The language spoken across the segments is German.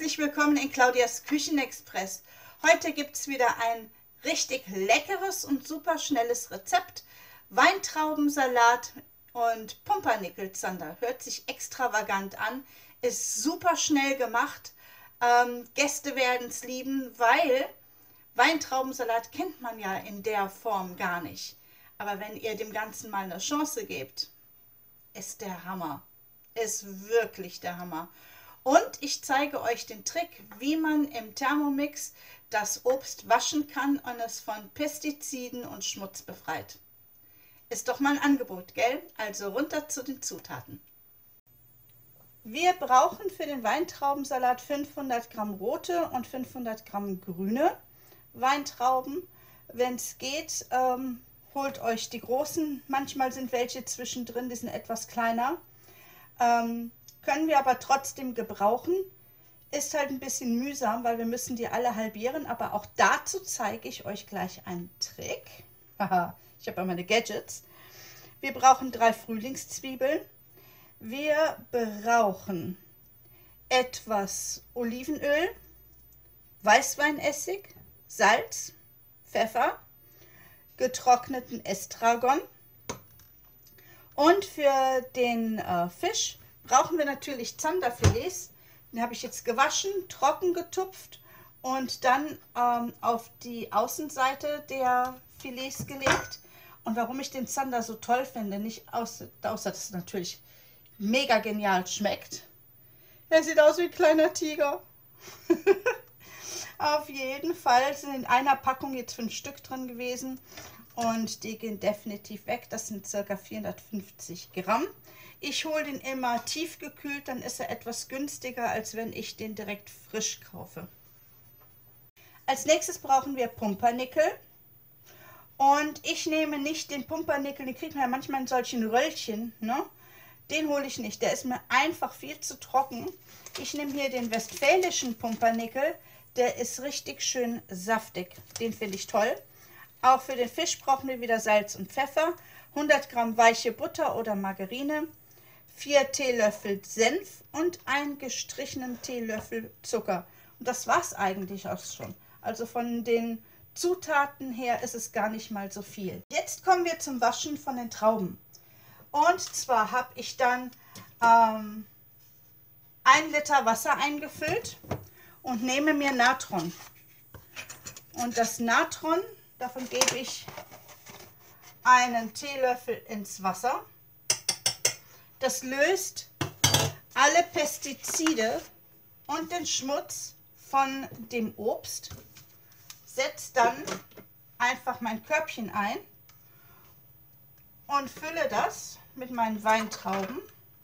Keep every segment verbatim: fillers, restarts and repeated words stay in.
Herzlich willkommen in Claudias Küchenexpress. Heute gibt es wieder ein richtig leckeres und super schnelles Rezept. Weintraubensalat und Pumpernickelzander. Hört sich extravagant an, ist super schnell gemacht. Ähm, Gäste werden es lieben, weil Weintraubensalat kennt man ja in der Form gar nicht. Aber wenn ihr dem Ganzen mal eine Chance gebt, ist der Hammer. Ist wirklich der Hammer. Und ich zeige euch den Trick, wie man im Thermomix das Obst waschen kann und es von Pestiziden und Schmutz befreit. Ist doch mal ein Angebot, gell? Also runter zu den Zutaten. Wir brauchen für den Weintraubensalat fünfhundert Gramm rote und fünfhundert Gramm grüne Weintrauben. Wenn es geht, ähm, holt euch die großen. Manchmal sind welche zwischendrin, die sind etwas kleiner. Ähm, können wir aber trotzdem gebrauchen. Ist halt ein bisschen mühsam, weil wir müssen die alle halbieren, aber auch dazu zeige ich euch gleich einen Trick. Haha, ich habe ja meine Gadgets. Wir brauchen drei Frühlingszwiebeln. Wir brauchen etwas Olivenöl, Weißweinessig, Salz, Pfeffer, getrockneten Estragon. Und für den äh, Fisch brauchen wir natürlich Zanderfilets. Den habe ich jetzt gewaschen, trocken getupft und dann ähm, auf die Außenseite der Filets gelegt. Und warum ich den Zander so toll finde, nicht außer, außer dass es natürlich mega genial schmeckt. Er sieht aus wie ein kleiner Tiger. Auf jeden Fall sind in einer Packung jetzt fünf Stück drin gewesen. Und die gehen definitiv weg. Das sind ca. vierhundertfünfzig Gramm. Ich hole den immer tiefgekühlt, dann ist er etwas günstiger, als wenn ich den direkt frisch kaufe. Als nächstes brauchen wir Pumpernickel. Und ich nehme nicht den Pumpernickel, den kriegt man ja manchmal in solchen Röllchen, ne? Den hole ich nicht, der ist mir einfach viel zu trocken. Ich nehme hier den westfälischen Pumpernickel, der ist richtig schön saftig. Den finde ich toll. Auch für den Fisch brauchen wir wieder Salz und Pfeffer, hundert Gramm weiche Butter oder Margarine, vier Teelöffel Senf und einen gestrichenen Teelöffel Zucker. Und das war es eigentlich auch schon. Also von den Zutaten her ist es gar nicht mal so viel. Jetzt kommen wir zum Waschen von den Trauben. Und zwar habe ich dann ähm, ein Liter Wasser eingefüllt und nehme mir Natron. Und das Natron, davon gebe ich einen Teelöffel ins Wasser. Das löst alle Pestizide und den Schmutz von dem Obst. Setze dann einfach mein Körbchen ein und fülle das mit meinen Weintrauben.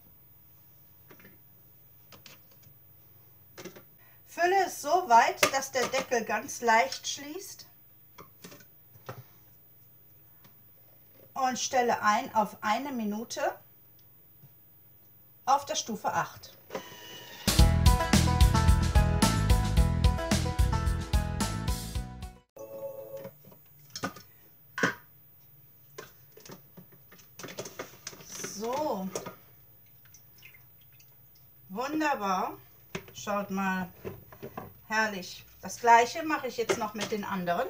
Fülle es so weit, dass der Deckel ganz leicht schließt. Und stelle ein auf eine Minute auf der Stufe acht. So, wunderbar. Schaut mal, herrlich. Das gleiche mache ich jetzt noch mit den anderen.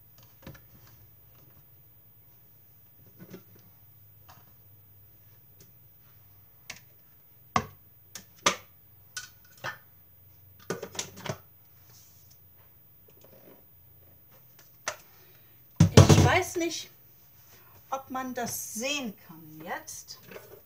Ich weiß nicht, ob man das sehen kann jetzt,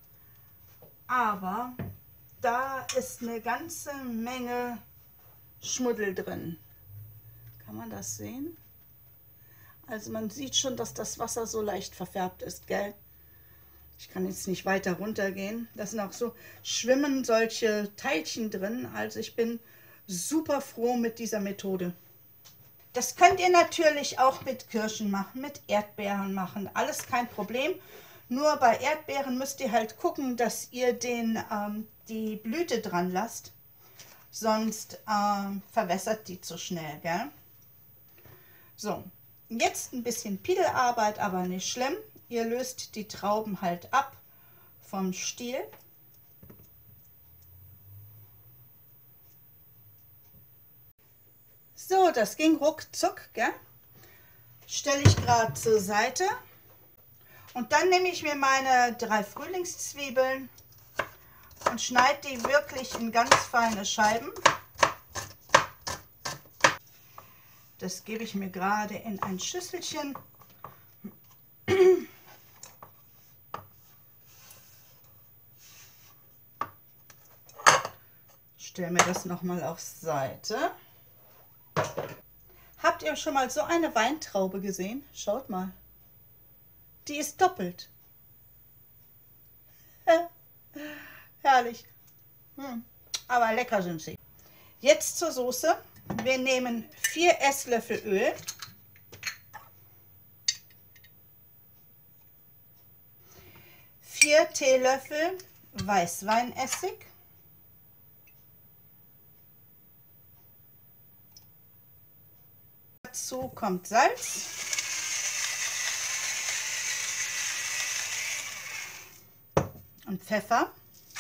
aber da ist eine ganze Menge Schmuddel drin. Kann man das sehen? Also man sieht schon, dass das Wasser so leicht verfärbt ist, gell? Ich kann jetzt nicht weiter runter gehen. Da sind auch so, schwimmen solche Teilchen drin. Also ich bin super froh mit dieser Methode. Das könnt ihr natürlich auch mit Kirschen machen, mit Erdbeeren machen. Alles kein Problem. Nur bei Erdbeeren müsst ihr halt gucken, dass ihr den, ähm, die Blüte dran lasst. Sonst ähm, verwässert die zu schnell, gell? So, jetzt ein bisschen Piedelarbeit, aber nicht schlimm. Ihr löst die Trauben halt ab vom Stiel. So, das ging ruckzuck, gell? Stelle ich gerade zur Seite. Und dann nehme ich mir meine drei Frühlingszwiebeln und schneide die wirklich in ganz feine Scheiben. Das gebe ich mir gerade in ein Schüsselchen. Stelle mir das nochmal auf Seite. Habt ihr schon mal so eine Weintraube gesehen? Schaut mal. Die ist doppelt. Herrlich. Hm. Aber lecker sind sie. Jetzt zur Soße. Wir nehmen vier Esslöffel Öl. vier Teelöffel Weißweinessig. Dazu kommt Salz. Und Pfeffer.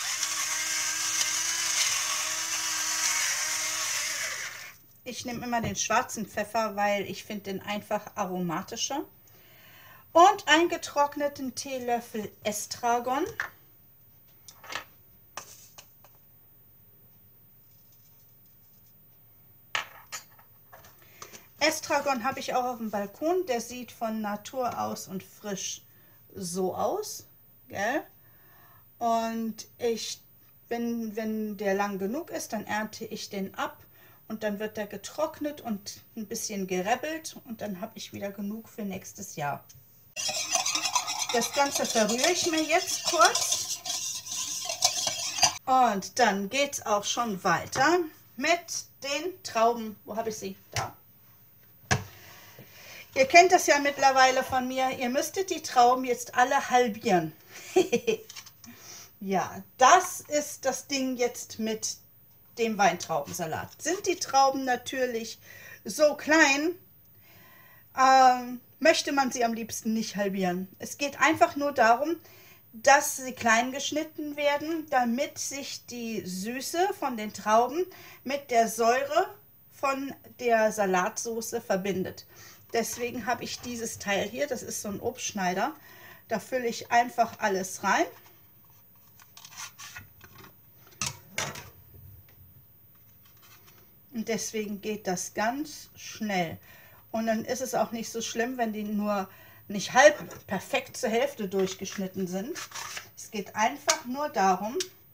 Ich nehme immer den schwarzen Pfeffer, weil ich finde den einfach aromatischer. Und einen getrockneten Teelöffel Estragon. Estragon habe ich auch auf dem Balkon. Der sieht von Natur aus und frisch so aus, gell? Und ich, wenn, wenn der lang genug ist, dann ernte ich den ab und dann wird der getrocknet und ein bisschen gerebbelt und dann habe ich wieder genug für nächstes Jahr. Das Ganze verrühre ich mir jetzt kurz und dann geht es auch schon weiter mit den Trauben. Wo habe ich sie? Da. Ihr kennt das ja mittlerweile von mir. Ihr müsstet die Trauben jetzt alle halbieren. Ja, das ist das Ding jetzt mit dem Weintraubensalat. Sind die Trauben natürlich so klein, ähm, möchte man sie am liebsten nicht halbieren. Es geht einfach nur darum, dass sie klein geschnitten werden, damit sich die Süße von den Trauben mit der Säure von der Salatsauce verbindet. Deswegen habe ich dieses Teil hier, das ist so ein Obstschneider, da fülle ich einfach alles rein. Und deswegen geht das ganz schnell. Und dann ist es auch nicht so schlimm, wenn die nur nicht halb perfekt zur Hälfte durchgeschnitten sind. Es geht einfach nur darum,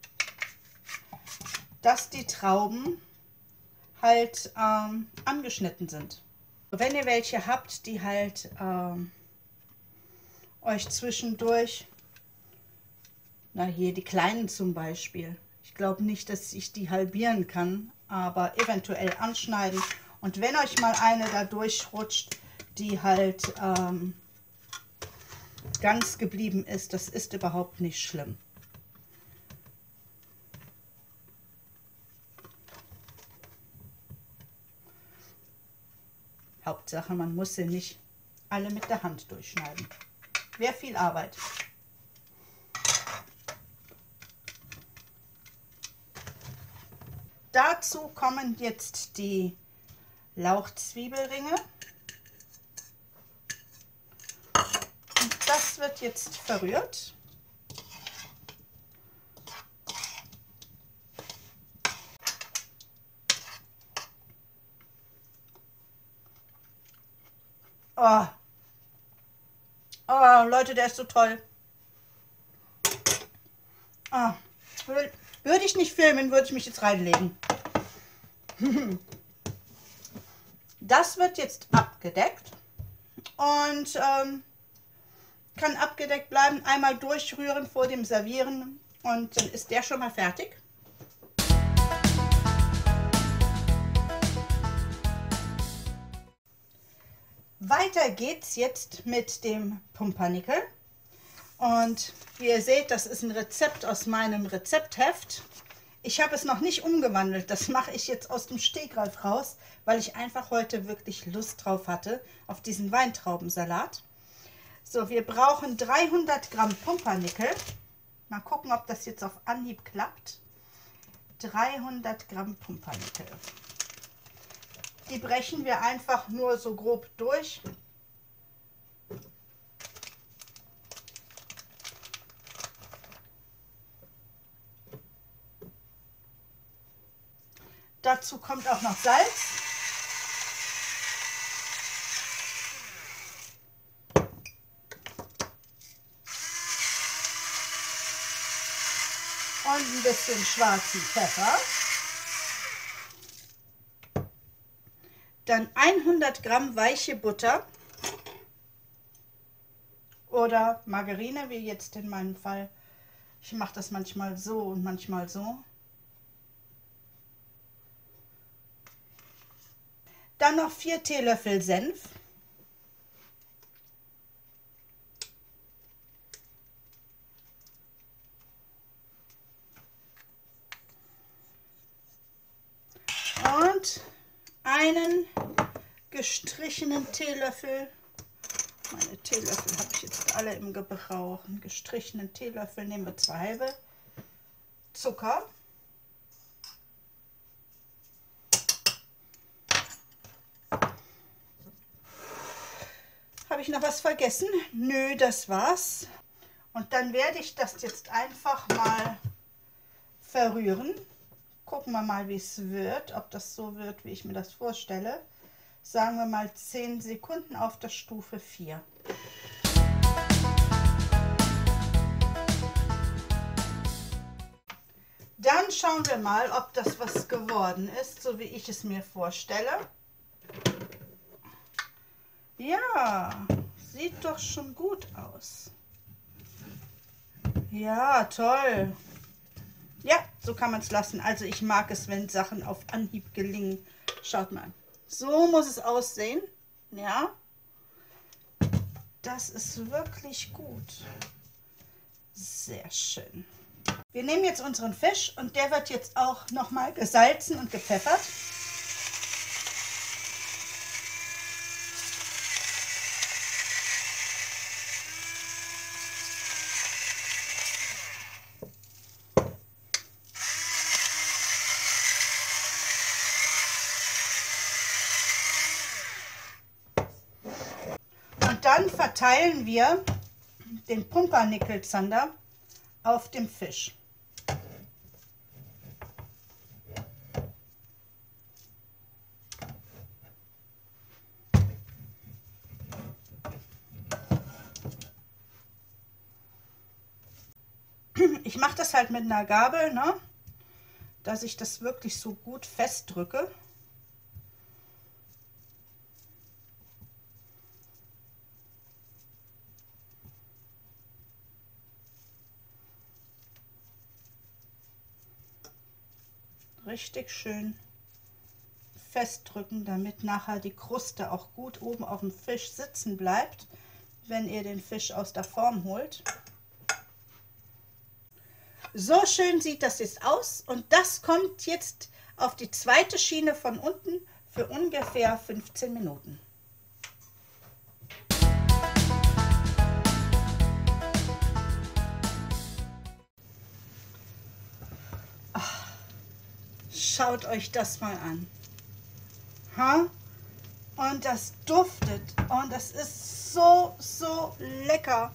dass die Trauben halt ähm, angeschnitten sind. Wenn ihr welche habt, die halt ähm, euch zwischendurch, na hier die kleinen zum Beispiel, ich glaube nicht, dass ich die halbieren kann, aber eventuell anschneiden. Und wenn euch mal eine da durchrutscht, die halt ähm, ganz geblieben ist, das ist überhaupt nicht schlimm. Hauptsache, man muss sie nicht alle mit der Hand durchschneiden. Wäre viel Arbeit. Dazu kommen jetzt die Lauchzwiebelringe. Und das wird jetzt verrührt. Oh. Oh, Leute, der ist so toll. Oh. Würde ich nicht filmen, würde ich mich jetzt reinlegen. Das wird jetzt abgedeckt und ähm, kann abgedeckt bleiben. Einmal durchrühren vor dem Servieren und dann ist der schon mal fertig. Weiter geht's jetzt mit dem Pumpernickel. Und wie ihr seht, das ist ein Rezept aus meinem Rezeptheft. Ich habe es noch nicht umgewandelt, das mache ich jetzt aus dem Stegreif raus, weil ich einfach heute wirklich Lust drauf hatte, auf diesen Weintraubensalat. So, wir brauchen dreihundert Gramm Pumpernickel. Mal gucken, ob das jetzt auf Anhieb klappt. dreihundert Gramm Pumpernickel. Die brechen wir einfach nur so grob durch. Dazu kommt auch noch Salz. Und ein bisschen schwarzen Pfeffer. Dann hundert Gramm weiche Butter oder Margarine, wie jetzt in meinem Fall. Ich mache das manchmal so und manchmal so. Dann noch vier Teelöffel Senf. Und einen gestrichenen Teelöffel, meine Teelöffel habe ich jetzt alle im Gebrauch, einen gestrichenen Teelöffel, nehmen wir zwei halbe, Zucker. Habe ich noch was vergessen? Nö, das war's. Und dann werde ich das jetzt einfach mal verrühren. Gucken wir mal, wie es wird, ob das so wird, wie ich mir das vorstelle. Sagen wir mal zehn Sekunden auf der Stufe vier. Dann schauen wir mal, ob das was geworden ist, so wie ich es mir vorstelle. Ja, sieht doch schon gut aus. Ja, toll. Ja, so kann man es lassen. Also ich mag es, wenn Sachen auf Anhieb gelingen. Schaut mal. So muss es aussehen. Ja. Das ist wirklich gut. Sehr schön. Wir nehmen jetzt unseren Fisch und der wird jetzt auch nochmal gesalzen und gepfeffert. Dann verteilen wir den Pumpernickelzander auf dem Fisch. Ich mache das halt mit einer Gabel, ne, dass ich das wirklich so gut festdrücke. Richtig schön festdrücken, damit nachher die Kruste auch gut oben auf dem Fisch sitzen bleibt, wenn ihr den Fisch aus der Form holt. So schön sieht das jetzt aus und das kommt jetzt auf die zweite Schiene von unten für ungefähr fünfzehn Minuten. Schaut euch das mal an. Ha? Und das duftet und das ist so, so lecker.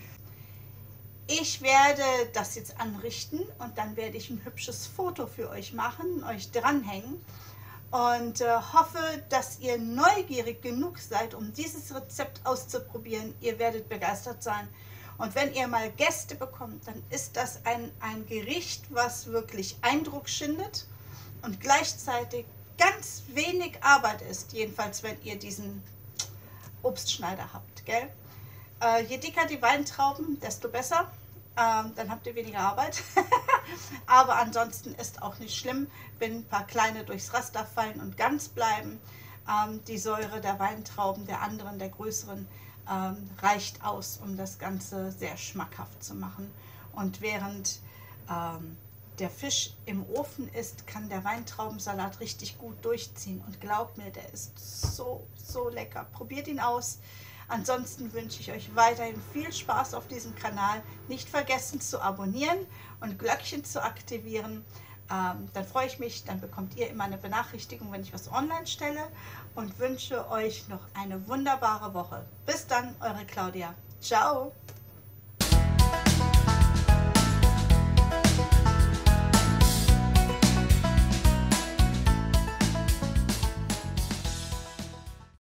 Ich werde das jetzt anrichten und dann werde ich ein hübsches Foto für euch machen, euch dranhängen und äh, hoffe, dass ihr neugierig genug seid, um dieses Rezept auszuprobieren. Ihr werdet begeistert sein. Und wenn ihr mal Gäste bekommt, dann ist das ein, ein Gericht, was wirklich Eindruck schindet und gleichzeitig ganz wenig Arbeit ist, jedenfalls wenn ihr diesen Obstschneider habt, gell? Äh, je dicker die Weintrauben, desto besser, ähm, dann habt ihr weniger Arbeit. Aber ansonsten ist auch nicht schlimm, wenn ein paar kleine durchs Raster fallen und ganz bleiben. Ähm, die Säure der Weintrauben, der anderen, der größeren, ähm, reicht aus, um das Ganze sehr schmackhaft zu machen. Und während ähm, der Fisch im Ofen ist, kann der Weintraubensalat richtig gut durchziehen. Und glaubt mir, der ist so, so lecker. Probiert ihn aus. Ansonsten wünsche ich euch weiterhin viel Spaß auf diesem Kanal. Nicht vergessen zu abonnieren und Glöckchen zu aktivieren. Ähm, dann freue ich mich, dann bekommt ihr immer eine Benachrichtigung, wenn ich was online stelle und wünsche euch noch eine wunderbare Woche. Bis dann, eure Claudia. Ciao!